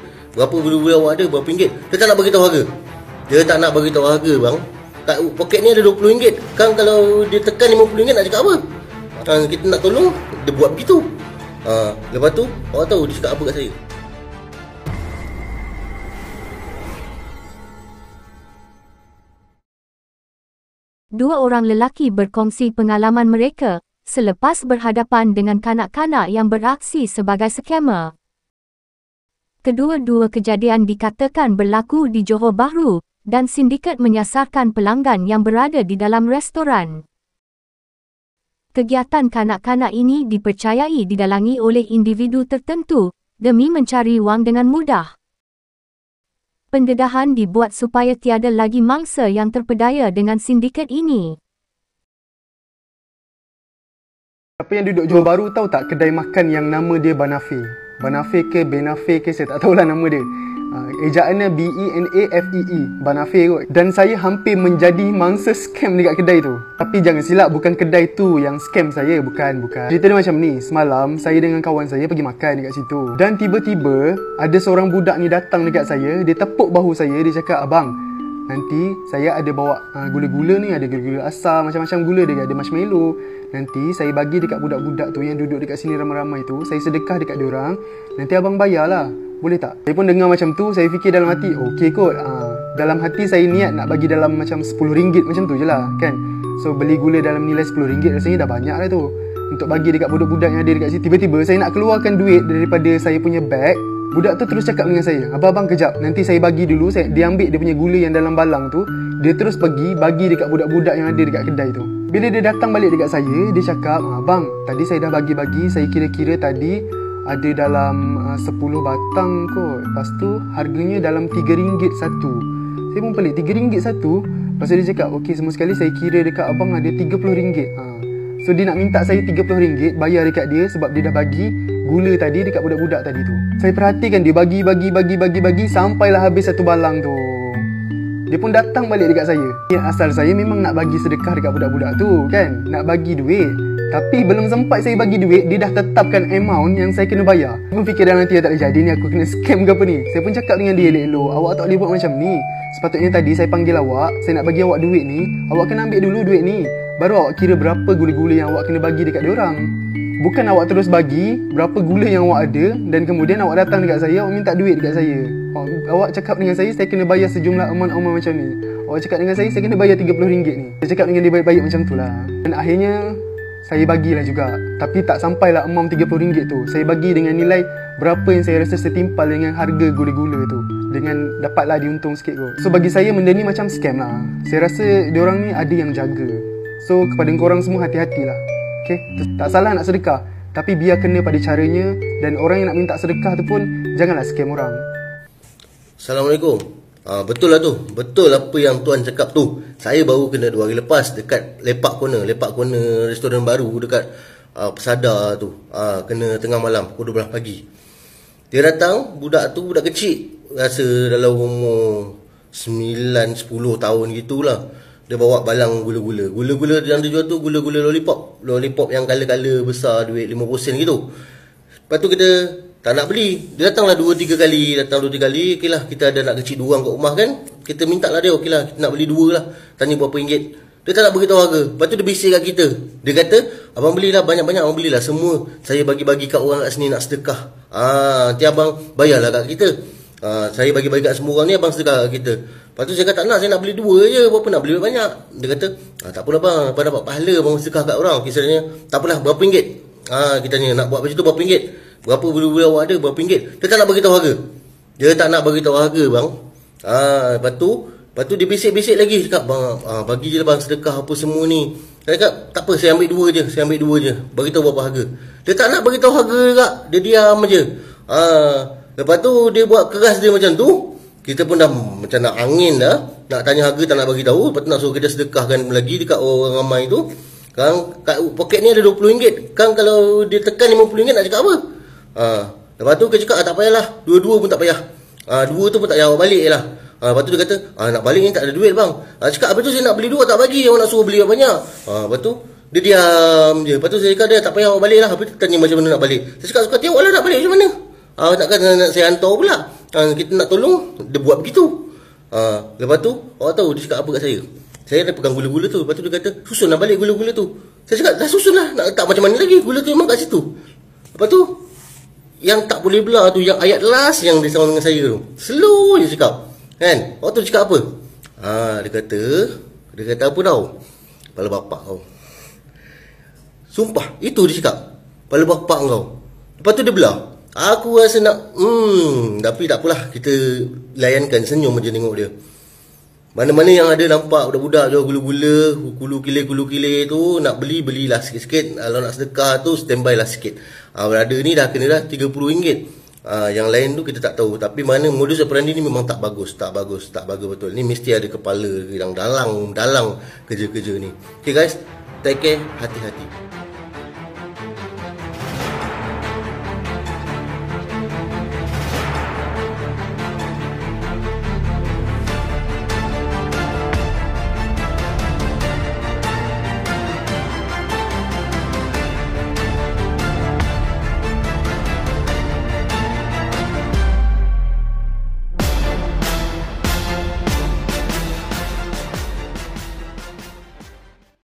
Berapa bulu-bulu awak ada? Berapa ringgit? Dia tak nak bagi tahu harga. Dia tak nak bagi tahu harga bang. Kat poket ni ada RM20. Kan kalau dia tekan RM50 nak cakap apa? Kita nak tolong, dia buat begitu. Lepas tu awak tahu dia cakap apa kat saya? Dua orang lelaki berkongsi pengalaman mereka selepas berhadapan dengan kanak-kanak yang beraksi sebagai skamer. Kedua-dua kejadian dikatakan berlaku di Johor Bahru dan sindiket menyasarkan pelanggan yang berada di dalam restoran. Kegiatan kanak-kanak ini dipercayai didalangi oleh individu tertentu demi mencari wang dengan mudah. Pendedahan dibuat supaya tiada lagi mangsa yang terpedaya dengan sindiket ini. Siapa yang duduk Johor Bahru tahu tak kedai makan yang nama dia Banafe? Banafe ke Benafe ke saya tak tahulah nama dia. Ejaannya BENAFEE, Banafe kot. Dan saya hampir menjadi mangsa scam dekat kedai tu. Tapi jangan silap, bukan kedai tu yang scam saya, bukan. Cerita dia macam ni, semalam saya dengan kawan saya pergi makan dekat situ. Dan tiba-tiba ada seorang budak ni datang dekat saya, dia tepuk bahu saya, dia cakap, "Abang, nanti saya ada bawa gula-gula ni, ada gula-gula asam, macam-macam gula dia, ada marshmallow. Nanti saya bagi dekat budak-budak tu yang duduk dekat sini ramai-ramai tu, saya sedekah dekat diorang. Nanti abang bayarlah. Boleh tak?" Saya pun dengar macam tu, saya fikir dalam hati, okey kot. Dalam hati saya niat nak bagi dalam macam RM10 macam tu je lah kan. So beli gula dalam nilai RM10 rasanya dah banyak lah tu untuk bagi dekat budak-budak yang ada dekat situ. Tiba-tiba saya nak keluarkan duit daripada saya punya bag. Budak tu terus cakap dengan saya, "Abang kejap, nanti saya bagi dulu." Dia ambil dia punya gula yang dalam balang tu, dia terus pergi bagi dekat budak-budak yang ada dekat kedai tu. Bila dia datang balik dekat saya, dia cakap, "Abang, tadi saya dah bagi-bagi, saya kira-kira tadi ada dalam 10 batang kot. Lepas tu harganya dalam RM3 satu." Saya pun pelik, RM3 satu? Lepas tu dia cakap, "Okey, semua sekali saya kira dekat abang ada RM30. So dia nak minta saya RM30 bayar dekat dia sebab dia dah bagi gula tadi dekat budak-budak tadi tu. Saya perhatikan dia bagi sampailah habis satu balang tu. Dia pun datang balik dekat saya. Asal saya memang nak bagi sedekah dekat budak-budak tu kan, nak bagi duit. Tapi belum sempat saya bagi duit, dia dah tetapkan amount yang saya kena bayar. Saya pun fikir dalam nanti tak boleh jadi ni, aku kena scam ke apa ni. Saya pun cakap dengan dia elok-elok, "Awak tak boleh buat macam ni. Sepatutnya tadi saya panggil awak, saya nak bagi awak duit ni, awak kena ambil dulu duit ni. Baru awak kira berapa gula-gula yang awak kena bagi dekat diorang. Bukan awak terus bagi berapa gula yang awak ada dan kemudian awak datang dekat saya, awak minta duit dekat saya. Awak cakap dengan saya kena bayar sejumlah amount macam ni. Awak cakap dengan saya kena bayar RM30 ni." Saya cakap dengan dia baik-baik macam tu lah. Dan akhirnya saya bagilah juga. Tapi tak sampailah amount RM30 tu. Saya bagi dengan nilai berapa yang saya rasa setimpal dengan harga gula-gula tu. Dengan dapatlah diuntung sikit kot. So bagi saya benda ni macam scam lah. Saya rasa diorang ni ada yang jaga. So kepada korang semua hati-hatilah. Okay? Tak salah nak sedekah, tapi biar kena pada caranya. Dan orang yang nak minta sedekah tu pun janganlah scam orang. Assalamualaikum. Betul lah tu. Betul apa yang tuan cakap tu. Saya baru kena 2 hari lepas dekat Lepak Corner restoran baru dekat Pesada tu. Kena tengah malam pukul 12 pagi. Dia datang, budak tu budak kecil, rasa dalam umur 9-10 tahun gitulah. Dia bawa balang gula-gula. Gula-gula yang dia jual tu gula-gula lollipop. Lollipop yang kala-kala besar, duit 50 sen gitu. Lepas tu kita tak nak beli. Dia datanglah 2-3 kali. Okey lah, kita ada anak kecil 2 orang kat rumah kan. Kita minta lah dia, okey lah, kita nak beli 2 lah. Tanya berapa ringgit. Dia tak nak beritahu harga. Lepas tu dia bisik kat kita. Dia kata, "Abang belilah banyak-banyak, abang belilah semua. Saya bagi-bagi kat orang kat sini nak sedekah. Nanti abang bayarlah kat kita. Saya bagi-bagi kat semua orang ni, abang sedekah kat kita." Lepas tu saya kata, "Tak nak, saya nak beli 2 je. Berapa nak beli banyak?" Dia kata, "Tak apalah bang, abang dapat pahala abang sedekah kat orang." Kisahnya, "Tak apalah, berapa ringgit?" Kita tanya, "Nak buat macam tu berapa ringgit? Berapa bulu-bulu awak ada, berapa ringgit?" Dia tak nak beritahu harga. Dia tak nak beritahu harga bang. Lepas tu dia bisik-bisik lagi. Cakap, "Bang, bagi je lah bang sedekah apa semua ni." Saya cakap, "Tak apa, saya ambil 2 je. Beritahu berapa harga." Dia tak nak beritahu harga juga. Dia diam je. Lepas tu dia buat keras dia macam tu. Kita pun dah macam nak angin dah. Nak tanya harga tak nak bagi tahu. Lepas tu nak suruh kita sedekahkan lagi dekat orang ramai tu. Kan kat poket ni ada RM20. Kan kalau dia tekan RM50 nak cakap apa? Lepas tu dia cakap, "Tak payahlah. Dua-dua pun tak payah. 2 tu pun tak payah, awak balik je lah." Lepas tu dia kata, "Nak balik ni tak ada duit bang." Cakap, "Habis tu saya nak beli 2 tak bagi. Awak nak suruh beli banyak." Lepas tu dia diam je. Lepas tu saya cakap dia, "Tak payah, awak balik lah." Habis tu tanya macam mana nak balik. Saya cakap, "Suka hati awak lah nak balik macam mana?" Takkan nak saya hantar pula. Kita nak tolong, dia buat begitu. Lepas tu awak tahu dia cakap apa kat saya? Saya dah pegang gula-gula tu. Lepas tu dia kata, susunlah balik gula-gula tu. Saya cakap, dah susun lah, nak letak macam mana lagi? Gula tu memang kat situ. Lepas tu yang tak boleh belah tu, yang ayat last yang dia sama dengan saya tu, slow je cakap. Kan? Waktu dia cakap apa? Dia kata apa tau? Kepala bapak kau. Sumpah, itu dia cakap. Kepala bapak kau. Lepas tu dia belah. Aku rasa nak tapi tak apalah, kita layankan, senyum je tengok dia. Mana-mana yang ada nampak budak-budak jual gula-gula, kulu kile tu, nak belilah sikit-sikit. Kalau nak sedekah tu, standby lah sikit. Berada ni dah kena dah RM30. Yang lain tu kita tak tahu. Tapi mana modus operandi ni memang tak bagus betul. Ni mesti ada kepala yang dalang kerja-kerja ni. Okay guys, take care, hati-hati.